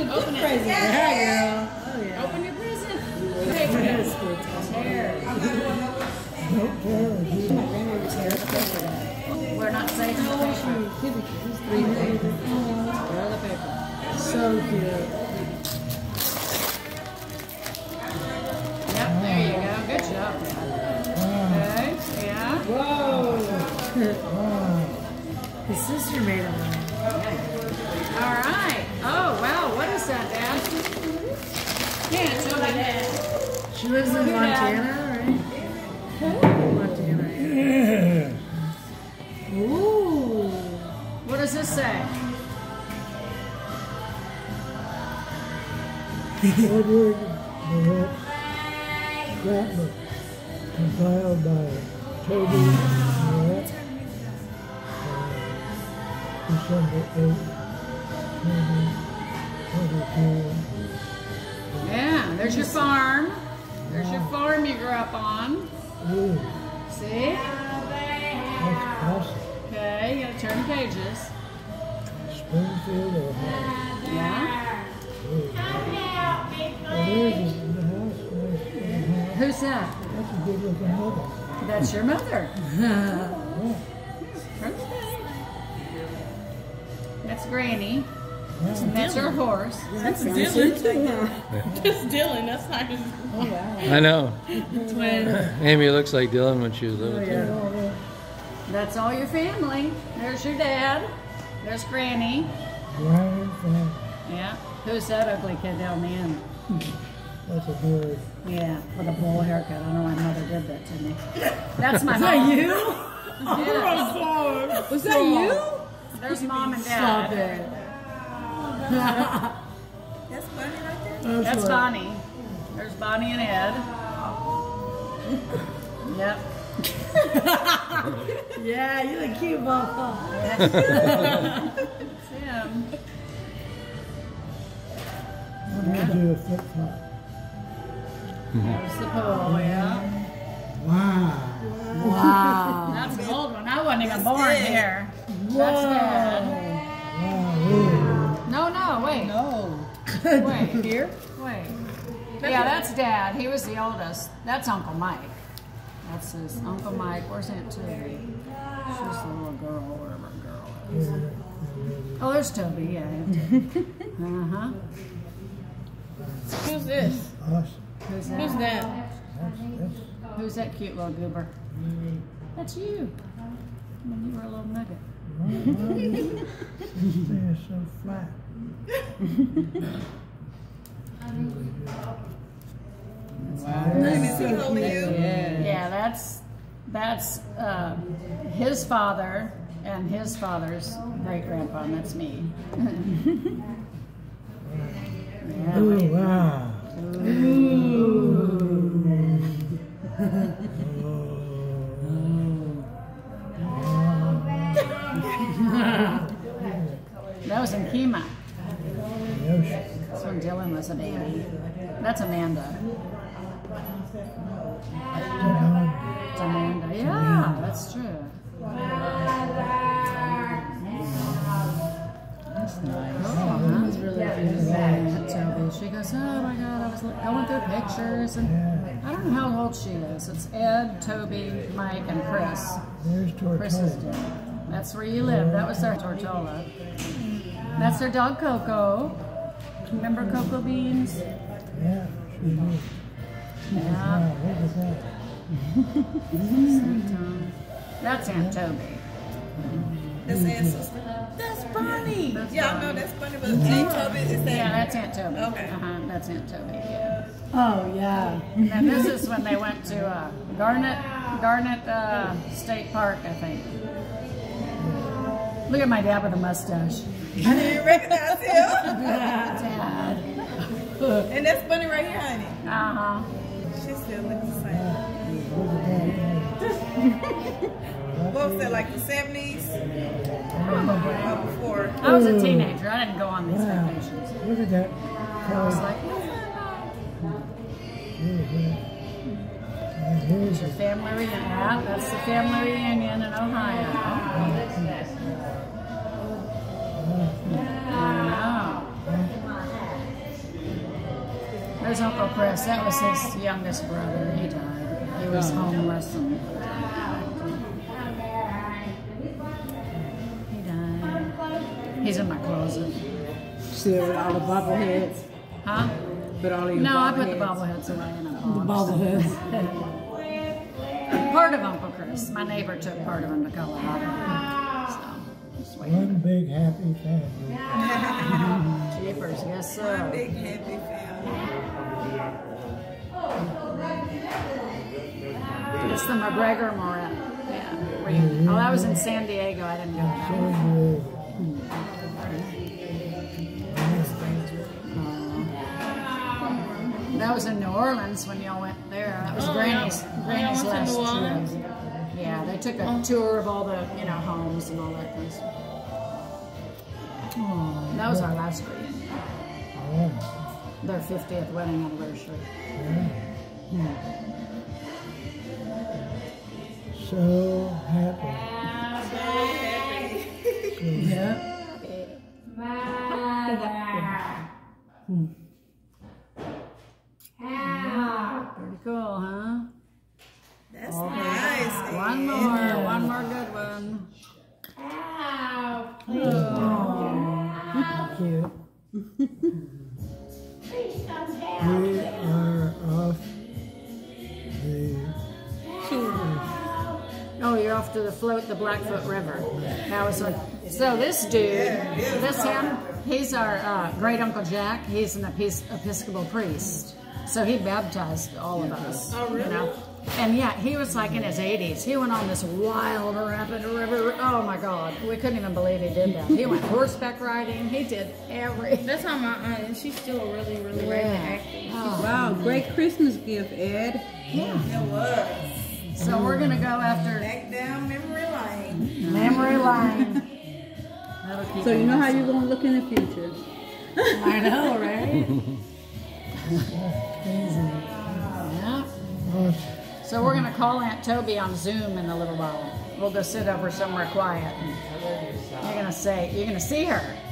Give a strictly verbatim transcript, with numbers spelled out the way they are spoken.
Open it. Crazy. Yeah, girl. Oh, yeah. Open your present. Take Take it. it. Hair. Don't care. My grandmother's hair is paper dye. We're not saving the paper. Three paper. Throw the paper. So cute. Yep, there you go. Good job, Dad. Okay, yeah. Whoa. His sister made him one. All right. Oh, wow. What is that, Dad? Yeah, it's over there. She lives in Here, Montana, right? Montana. Yeah. Ooh. What does this say? Edward Barrett Scrapbook, compiled by Tobie Barrett, uh, December eighth, twenty twenty-two. Yeah, there's your farm. There's your farm you grew up on. Ooh, See? that's awesome. Okay, you gotta turn the pages. Springfield, Ohio. Yeah. Ooh, wow. Oh, there's the the house. There's the house. Who's that? That's a good looking mother. That's your mother. Yeah. That's Granny. Yeah. And that's her horse. That's Dylan. Dylan. Just Dylan, that's not his Oh, wow. I know. twin. Amy looks like Dylan when she was little. Oh, too. yeah. That's all your family. There's your dad. There's Granny. Brian Frank. Yeah. Who's that ugly kid down the end? That's a bird. Yeah, with a bowl haircut. I don't know why mother did that to me. That's my Is mom. that you? Yes. Was that you? There's mom and Stop dad. it. That's funny right there. That's what- Bonnie. There's Bonnie and Ed. Yep. Yeah, you look cute, Papa. That's him. I'm gonna do a flip flop. There's the pool, yeah. Wow. Wow. That's an old one. I wasn't even born here. That's Dad. Wow. Ooh. No, no, wait. No. Wait. Here? Wait. Yeah, that's Dad. He was the oldest. That's Uncle Mike. That's his Uncle Mike. Where's Aunt Tobie? She's the little girl, whatever girl is. Oh, there's Tobie. Yeah. Uh huh. Who's this? Awesome. Who's that? Who's that? That's, that's, Who's that cute little goober? That's you. When you were a little nugget. this thing is so flat. Is he holding you? Yeah, that's that's uh, his father and his father's great grandpa, and that's me. Yeah. Ooh, wow. That was in Kima. The ocean. That's when Dylan was a baby. That's Amanda. It's Amanda. Yeah, that's true. That's nice. Oh, That huh? was really good. Yeah, Tobie. She goes, oh my God, I was look- going through pictures, and I don't know how old she is. It's Ed, Tobie, Mike, and Chris. There's Chris is Tortola. dead. That's where you live. That was their Tortola. That's their dog Coco. Remember Coco Beans? Yeah, sure do. Yeah. Wow, look at that. Sweet Tom. That's Aunt Tobie. That's Aunt Sister. That's Bonnie. That's Yeah, I Bonnie. know that's funny, but Aunt Tobie is that? Yeah, that's Aunt Tobie. Okay. Uh-huh, that's Aunt Tobie, yeah. Oh, yeah. And this is when they went to uh, Garnet, Garnet uh, State Park, I think. Look at my dad with a mustache. I didn't recognize him. Dad. And that's Bunny right here, honey. Uh-huh. She still looks the same. Look at that. What was that, like the seventies? Probably. Or before? I was a teenager. I didn't go on these Wow. vacations. Look at that. I was Color. like, what's that? Here's that. And here's Your the family reunion. Yeah, that's the family reunion in Ohio. I know. was Uncle Chris. That was his youngest brother. He died. He was homeless. And he died. He's in my closet. Still with all the bobbleheads. Huh? But all of your No, I put the bobbleheads. bobbleheads away in a box. The bobbleheads. Part of Uncle Chris. My neighbor took part of him to Colorado. So, just waiting. One big happy family. Jeepers, yes sir. Big happy family. It's the McGregor Moret. Yeah. Were you, oh, that was in San Diego. I didn't go to that one. That was in New Orleans when y'all went there. That was Granny's, Granny's went to last New Orleans? trip. Yeah, they took a tour of all the, you know, homes and all that kind of stuff. That was our last reunion. Their fiftieth wedding anniversary. So happy. Yeah. Pretty cool, huh? That's Okay. nice. One more, one more good one. Cute. We are off the Oh, you're off to the float the Blackfoot River. That was like, so this dude, this him, he's our uh, great Uncle Jack. He's an Epis Episcopal priest. So he baptized all of us. Oh, really? You know? And yeah, he was like in his eighties. He went on this wild rapid river. Oh my God. We couldn't even believe he did that. He went horseback riding. He did everything. That's how my aunt is. She's still really, really, really Yeah. active. Oh. Wow, great Christmas gift, Ed. Yeah. It was. So we're going to go after Back down memory lane. memory lane. That'll keep So you him know how busy. you're going to look in the future. I know, right? Yeah. So we're going to call Aunt Tobie on Zoom in a little while. We'll go sit over somewhere quiet. And you're going to say, you're going to see her.